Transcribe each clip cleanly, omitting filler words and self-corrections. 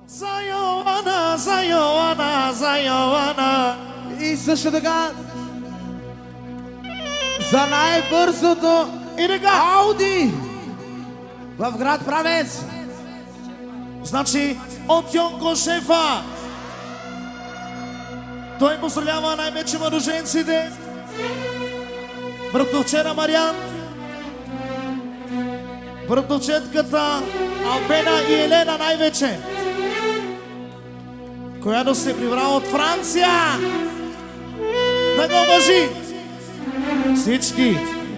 За Йоана, за Йоана, за Йоана. И също така за най-бързото Ауди в град Правец. Значи от Йонко Шефа. Той поздравява най-вече младоженците. Братовчера Мариан, братовчетката Албена и Елена най-вече, която се прибрала от Франция. Да го уважи всички.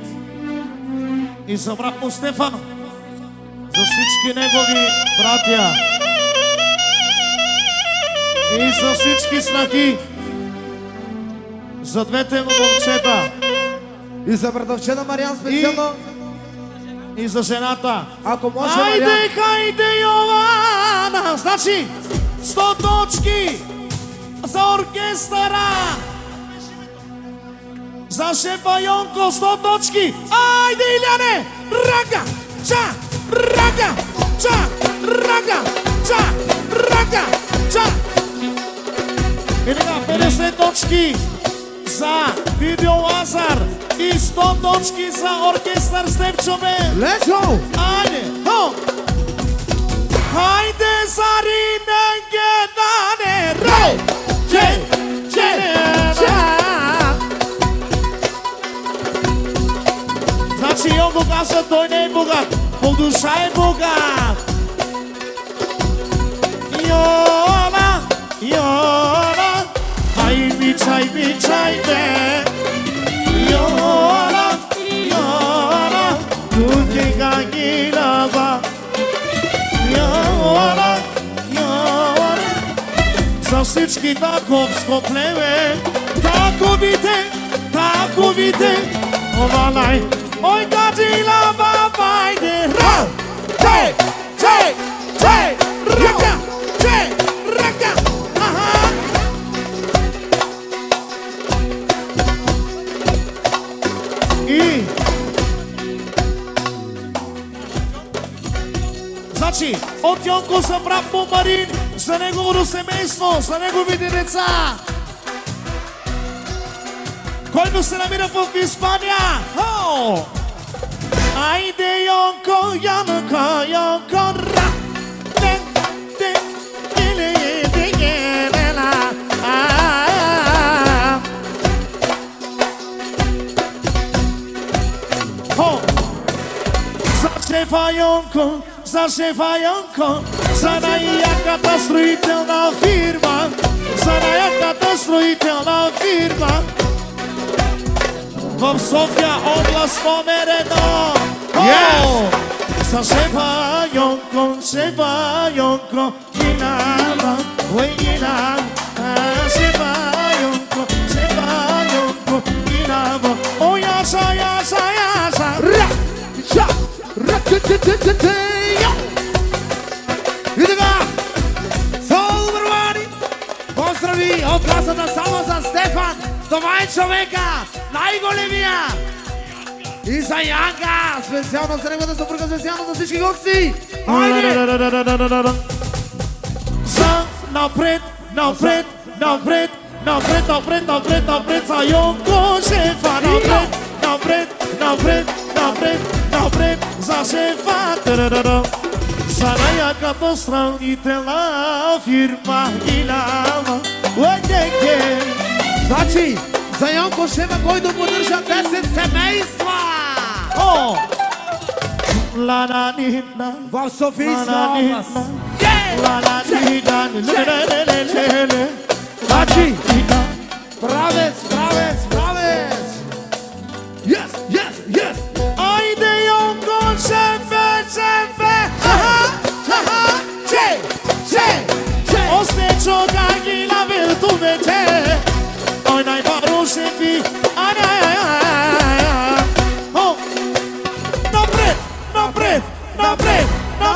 И за брат му Стефан, за всички негови братя и за всички снахи, за двете му момчета И за братовчета Мариан специално. и за жената. Ако може, Хайде, Мариан. хайде, Йована! Значи 100 точки за оркестъра. За шефа Йонко 100 точки. Айде, Иляне! Рага! Ча! Рага! Ча! Рага! Ча! Рага! Ча! И така, 50 точки за Видео Лазар и 100 точки за оркестър Степчове. Let's go! Айде! Хо! Хайде, Зарина Гедане! Рай! Че! Значи Йонко казва, той не е богат, по душа е богат. Йона, Йона, ай мичай, бе. Йона, Йона, туди гагилава. Йона, Йона, за всички таковско племе, таковите, овалай, ой гадила бабайде, ра, чей, рака, аха. И значи от Йонко за брат му Марин, за неговото семейство, за неговите деца, който се намира в Испания. О! Айде, Йонко, Йонко, ра! За шефа Йонко, за най-яката строителна фирма, в София област номер 1. За шефа Йонко, Гинава, шефа Йонко, Гинава, о, яса. И така, Солбървани, поздрави от класата само за Стефан. Това е човека, най-големия. И за Янка, специално за неговата съпруга, специално за всички гости. Айде! За напред, за Йонко шефа, напред, за шефа, за най-яката строителна фирма Гинава. Значи, за Йонко шефа, който поддържа 10 семейства. О! Ла-на-ни-на, В Софийска област. ла-на-ни-на, Значи, правец. Yes. Айде, Йонко, шефе, че, остечо гагила виртувете, ой най-баро шефи, напред,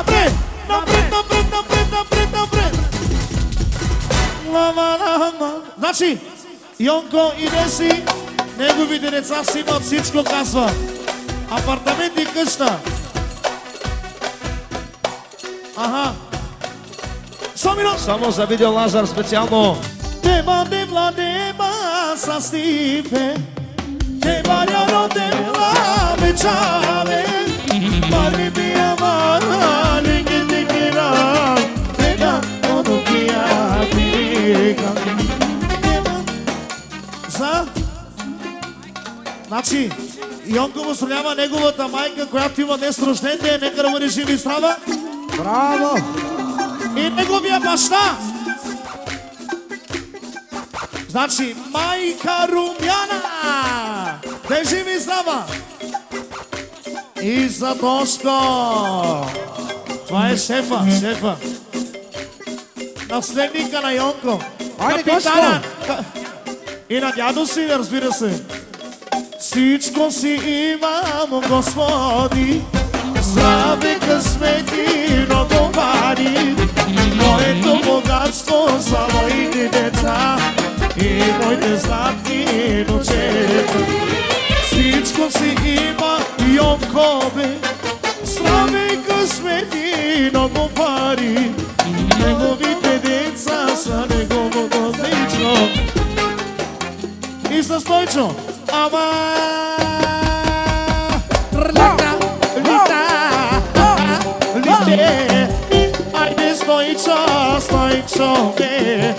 значи, Йонко иде си, неговите деца си имат всичко, казва. Апартамент и къща. Аха. Само за видео Лазар специално. Деба, дебла, деба, са стипе. Деба, рядо, дебла, вечаве. Барби бия, мара, линги, дикира. Деда, одокия, пирика. За? Значи, Йонко поздравява неговата майка, която има днес рожден ден. Нека да бъде жив и здрава. Браво! И неговия баща. Значи, майка Румяна. Те живи и здрава. И за Тошко. Това е шефа. Наследника на Йонко. Айде, Капитана. И на дядо си, разбира се. Всичко си имам, Господи, здраве, късмет и много пари. Моето богатство са моите деца и моите златни ночета. Всичко си има Йонко, бе, здраве, късмет и много пари. Неговите деца са неговото отлично. И за Стойчо. Ама лите, айде Стойчо, бе.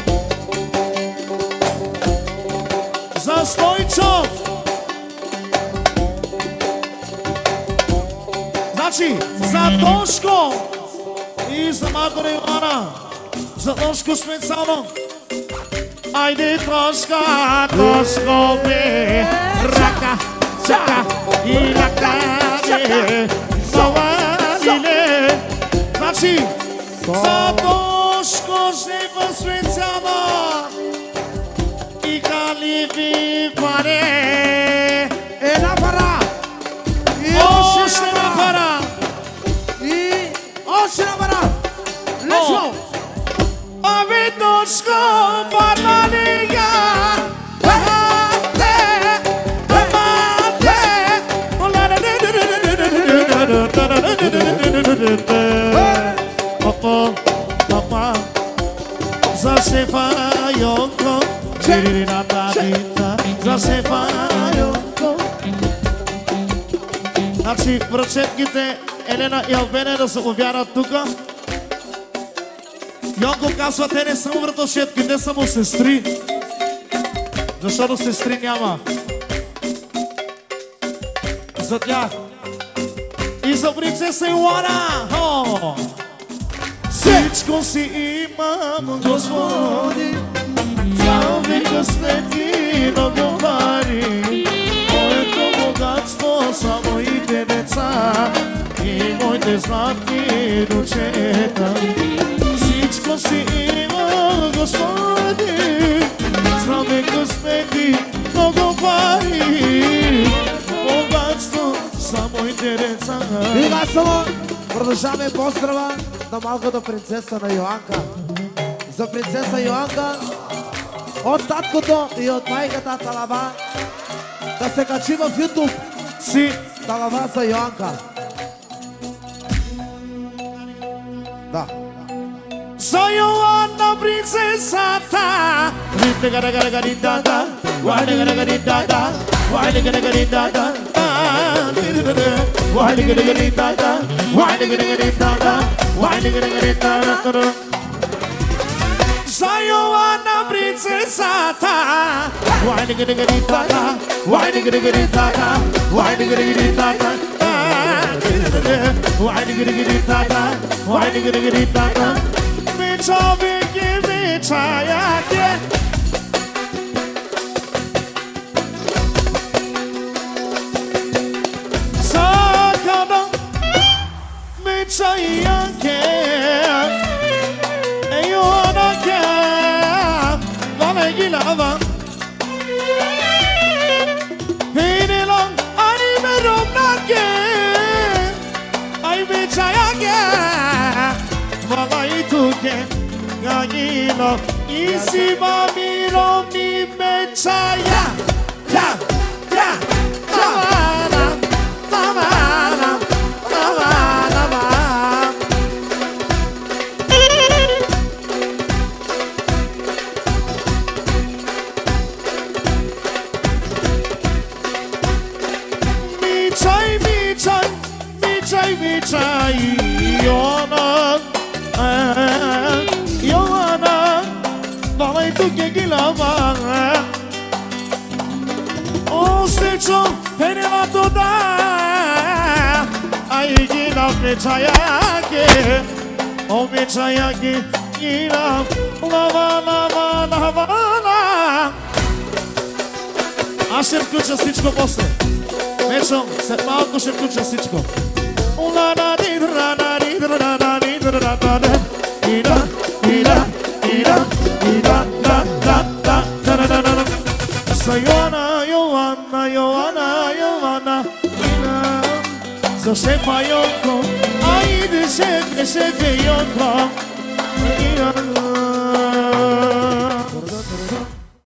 За Стойчо. Значи, за Тошко и за Марко Ивана. За Тошко специално. Айде Тошко, бе, рака, чака и лака, бе, завалиле. Значи, за Тошко шефа специално и каливи паре. Една пара! И още една пара! И още една пара! Лесно! Абе Тошко, парналига! За шефа Йонко, за шефа Йонко. Значи връчетките Елена и Албене да се повярат тука. Йонко казва, те не са му вратовшетки, те са му сестри. Защото сестри няма. За тях. И за принцеса Йоана. Всичко си имам, Господи, здраве, късмет и много пари. Моето богатство са моите деца и моите златни дочета. Всичко си имам, Господи, здраве, късмет и много пари. Богатство са моите деца. И гасало, продължаваме поздрава на малката принцеса на Йоанка. За принцеса Йоанка от таткото и от майката Талава да се качи в YouTube Си. Талава за Йоанка. Да. За Йоанна принцесата. Рита-га-га-га-га-ри-да-да. Вай-да-га-га-га-ри-да-да. Вай-да-га-га-га-ри-да-да. Вай-да-га-га-га-ри-да-да. Вай-да-га-га-ри-да-да. Вай-да-га-га-ри-да-да. За Йоанна принцесата. Вай-да-га-га-ри-да-да. Вай-да-га-га-ри-да-да. Вай-да-га-га-ри-да-да. Вай-да-га-га-ри-да-да. Вай-да-га-га-ри-да-да. Мечовики, мечаяки. Сакана мечаяки. Йоанаки. Валеги лава. Пинилон аниме ромнаки. Ай мечаяки. Валаитуке. Gagino, isima miro mi mechaya. Ya, ya, Havana, Havana, Havana, che gilava O stecho penevato da Ai gila pechayake O pechayake gila Lava lava lava lava Аз ще включа всичко после. Мечо, след малко ще включа всичко. За Йоана, Йоана, Йоана, Йоана, за шефа Йонко, айде шефе, шефе Йонко.